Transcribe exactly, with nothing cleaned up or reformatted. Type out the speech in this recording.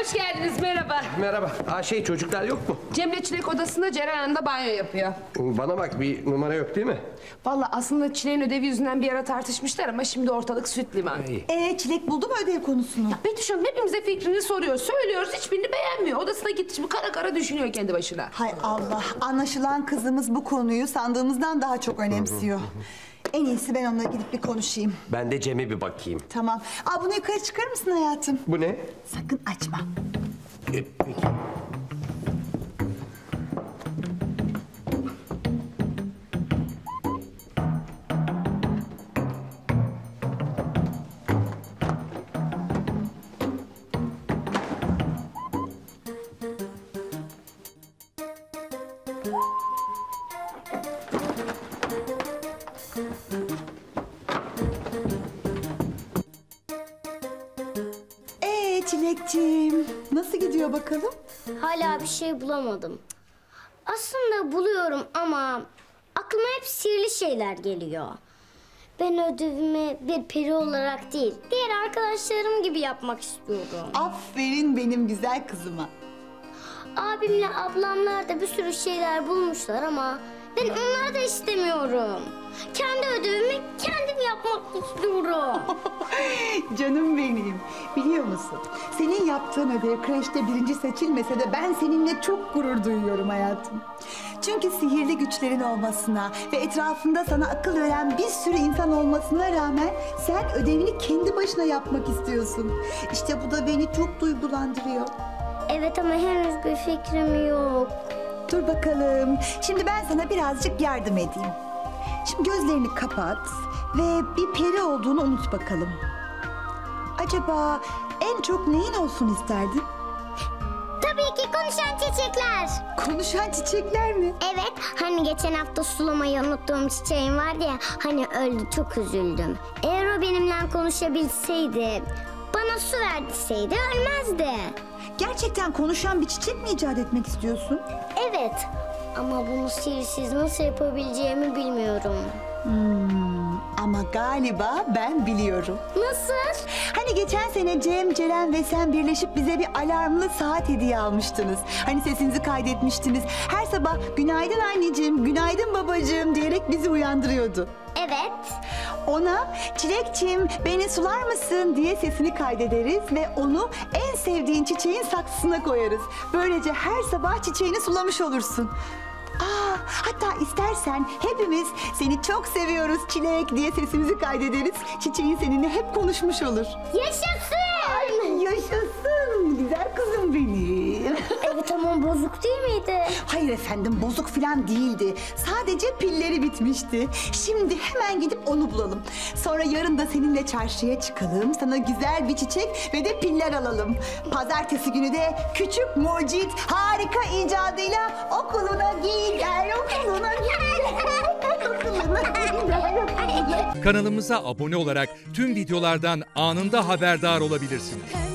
hoş geldiniz, merhaba. Merhaba. Aa, şey çocuklar yok mu? Cemre Çilek odasında, Ceren Hanım da banyo yapıyor. Bana bak, bir numara yok değil mi? Vallahi aslında Çilek'in ödevi yüzünden bir ara tartışmışlar ama şimdi ortalık süt liman. Ee, Çilek buldu mu ödev konusunu? Ya Betüş Hanım hepimize fikrini soruyor, söylüyoruz, hiçbirini beğenmiyor. Odasına gitti şimdi kara kara düşünüyor kendi başına. Hay Allah, anlaşılan kızımız bu konuyu sandığımızdan daha çok önemsiyor. En iyisi ben onunla gidip bir konuşayım. Ben de Cem'e bir bakayım. Tamam. Aa, bunu yukarı çıkarır mısın hayatım? Bu ne? Sakın açma. E, peki. Ee Çilekciğim, nasıl gidiyor bakalım? Hala bir şey bulamadım. Aslında buluyorum ama aklıma hep sihirli şeyler geliyor. Ben ödevimi bir peri olarak değil, diğer arkadaşlarım gibi yapmak istiyorum. Aferin benim güzel kızıma. Abimle ablamlar da bir sürü şeyler bulmuşlar ama ben onları da istemiyorum. Kendi ödevimi kendim yapmak istiyorum. Canım benim. Biliyor musun? Senin yaptığın ödev kreşte birinci seçilmese de ben seninle çok gurur duyuyorum hayatım. Çünkü sihirli güçlerin olmasına ve etrafında sana akıl veren bir sürü insan olmasına rağmen sen ödevini kendi başına yapmak istiyorsun. İşte bu da beni çok duygulandırıyor. Evet ama henüz bir fikrim yok. Dur bakalım. Şimdi ben sana birazcık yardım edeyim. Şimdi gözlerini kapat ve bir peri olduğunu unut bakalım. Acaba en çok neyin olsun isterdin? Tabii ki konuşan çiçekler. Konuşan çiçekler mi? Evet, hani geçen hafta sulamayı unuttuğum çiçeğim vardı ya, hani öldü, çok üzüldüm. Eğer o benimle konuşabilseydi, bana su verdiseydi ölmezdi. Gerçekten konuşan bir çiçek mi icat etmek istiyorsun? Evet, ama bunu sihirsiz nasıl yapabileceğimi bilmiyorum. Hmm, ama galiba ben biliyorum. Nasıl? Hani geçen sene Cem, Ceren ve sen birleşip bize bir alarmlı saat hediye almıştınız. Hani sesinizi kaydetmiştiniz. Her sabah günaydın anneciğim, günaydın babacığım diyerek bizi uyandırıyordu. Evet. Ona Çilekçim beni sular mısın diye sesini kaydederiz ve onu en sevdiğin çiçeğin saksısına koyarız. Böylece her sabah çiçeğini sulamış olursun. Aa, hatta istersen hepimiz seni çok seviyoruz Çilek diye sesimizi kaydederiz. Çiçeğin seninle hep konuşmuş olur. Yaşasın! Ay yaşasın güzel kızım benim. Evet ama bozuk değil miydi? Hayır efendim bozuk falan değildi. Sadece pilleri bitmişti. Şimdi hemen gidip onu bulalım. Sonra yarın da seninle çarşıya çıkalım. Sana güzel bir çiçek ve de piller alalım. Pazartesi günü de küçük mucit harika icadıyla okuluna giy gel, okuluna giy gel, okuluna giy gel. Kanalımıza abone olarak tüm videolardan anında haberdar olabilirsiniz.